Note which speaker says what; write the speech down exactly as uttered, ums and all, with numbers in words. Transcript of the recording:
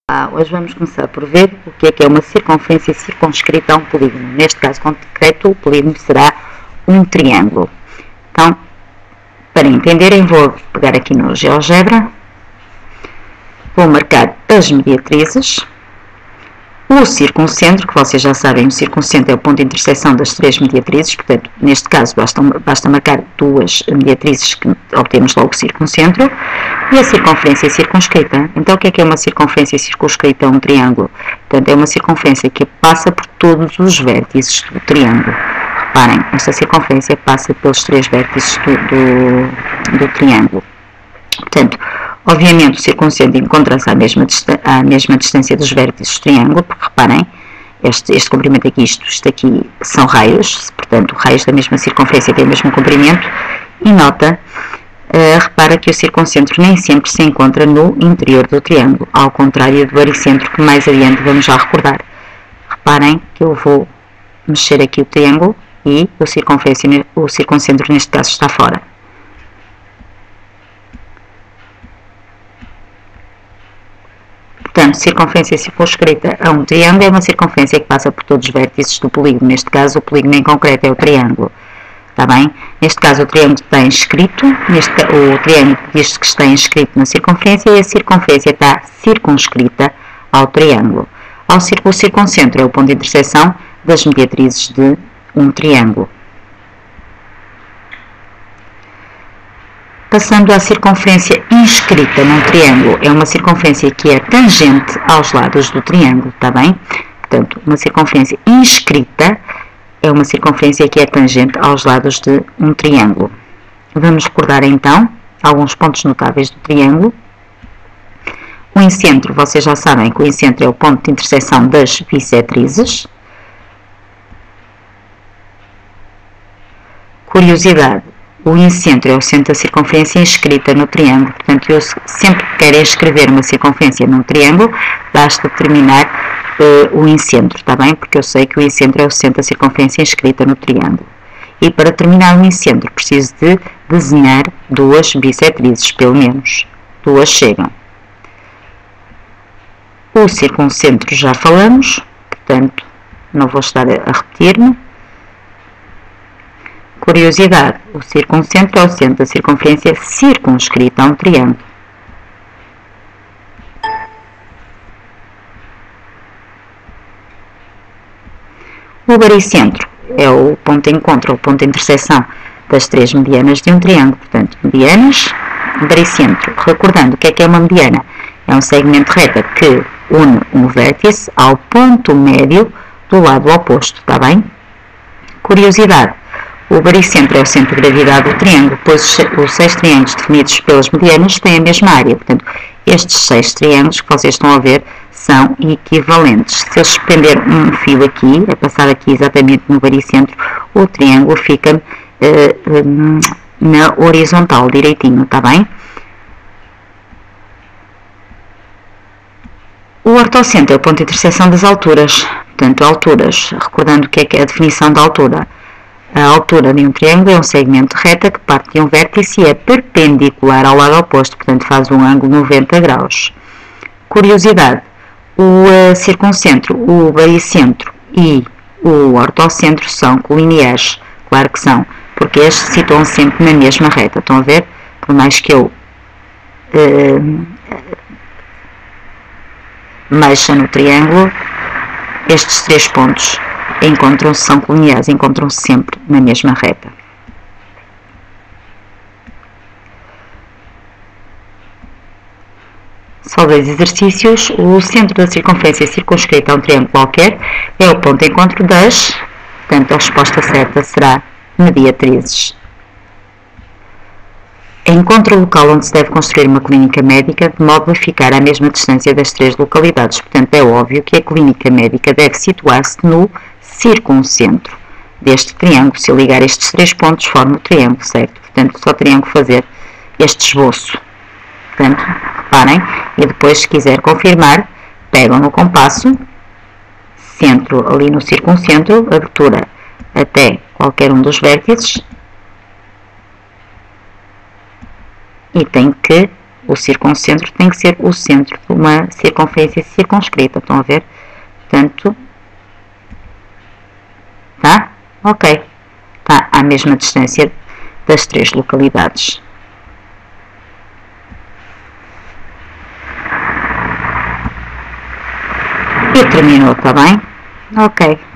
Speaker 1: Ah, hoje vamos começar por ver o que é que é uma circunferência circunscrita a um polígono. Neste caso concreto, o polígono será um triângulo. Então, para entenderem, vou pegar aqui no GeoGebra, vou marcar as mediatrizes, o circuncentro, que vocês já sabem, o circuncentro é o ponto de intersecção das três mediatrizes, portanto, neste caso, basta, basta marcar duas mediatrizes que obtemos logo o circuncentro, e a circunferência circunscrita. Então, o que é que é uma circunferência circunscrita a um triângulo? Portanto, é uma circunferência que passa por todos os vértices do triângulo. Reparem, esta circunferência passa pelos três vértices do, do, do triângulo. Portanto, obviamente o circuncentro encontra-se à mesma, à mesma distância dos vértices do triângulo, porque reparem, este, este comprimento aqui, isto, isto aqui são raios, portanto, raios da mesma circunferência têm o mesmo comprimento, e nota, uh, repara que o circuncentro nem sempre se encontra no interior do triângulo, ao contrário do baricentro, que mais adiante vamos já recordar. Reparem que eu vou mexer aqui o triângulo e o, circunferência, o circuncentro neste caso está fora. Portanto, circunferência circunscrita a um triângulo é uma circunferência que passa por todos os vértices do polígono. Neste caso, o polígono em concreto é o triângulo. Está bem? Neste caso, o triângulo está inscrito, neste, o triângulo diz que está inscrito na circunferência e a circunferência está circunscrita ao triângulo. Ao círculo circuncentro é o ponto de intersecção das mediatrizes de um triângulo. Passando à circunferência inscrita num triângulo, é uma circunferência que é tangente aos lados do triângulo, está bem? Portanto, uma circunferência inscrita é uma circunferência que é tangente aos lados de um triângulo. Vamos recordar então alguns pontos notáveis do triângulo. O incentro, vocês já sabem que o incentro é o ponto de intersecção das bissetrizes. Curiosidade. O incentro é o centro da circunferência inscrita no triângulo. Portanto, eu sempre que quero escrever uma circunferência num triângulo, basta determinar uh, o incentro, está bem? Porque eu sei que o incentro é o centro da circunferência inscrita no triângulo. E para terminar o incentro, preciso de desenhar duas bissetrizes, pelo menos. Duas chegam. O circuncentro já falamos, portanto, não vou estar a repetir-me. Curiosidade, o circuncentro é o centro da circunferência circunscrita a um triângulo. O baricentro é o ponto de encontro, ou ponto de intersecção das três medianas de um triângulo. Portanto, medianas, baricentro. Recordando, o que é que é uma mediana? É um segmento reto que une um vértice ao ponto médio do lado oposto, está bem? Curiosidade. O baricentro é o centro de gravidade do triângulo, pois os seis triângulos definidos pelas medianas têm a mesma área. Portanto, estes seis triângulos que vocês estão a ver são equivalentes. Se eu suspender um fio aqui, a passar aqui exatamente no baricentro, o triângulo fica uh, um, na horizontal, direitinho, está bem? O ortocentro é o ponto de intersecção das alturas. Portanto, alturas, recordando o que é, que é a definição da altura. A altura de um triângulo é um segmento reto que parte de um vértice e é perpendicular ao lado oposto, portanto faz um ângulo de noventa graus. Curiosidade, o uh, circuncentro, o baricentro e o ortocentro são colineares, claro que são, porque estes se situam sempre na mesma reta, estão a ver? Por mais que eu uh, mexa no triângulo, estes três pontos encontram-se, são colineares, encontram-se sempre na mesma reta. Só dois exercícios. O centro da circunferência circunscrita a um triângulo qualquer é o ponto de encontro das, portanto a resposta certa será mediatrizes. Encontre o local onde se deve construir uma clínica médica de modo a ficar à mesma distância das três localidades. Portanto, é óbvio que a clínica médica deve situar-se no circuncentro deste triângulo. Se eu ligar estes três pontos, forma o triângulo, certo? Portanto, só teriam que fazer este esboço. Portanto, reparem, e depois, se quiser confirmar, pegam no compasso, centro ali no circuncentro, abertura até qualquer um dos vértices, e tem que O circuncentro tem que ser o centro de uma circunferência circunscrita. Estão a ver? Portanto, tá? Ok. Está à mesma distância das três localidades. E terminou, está bem? Ok.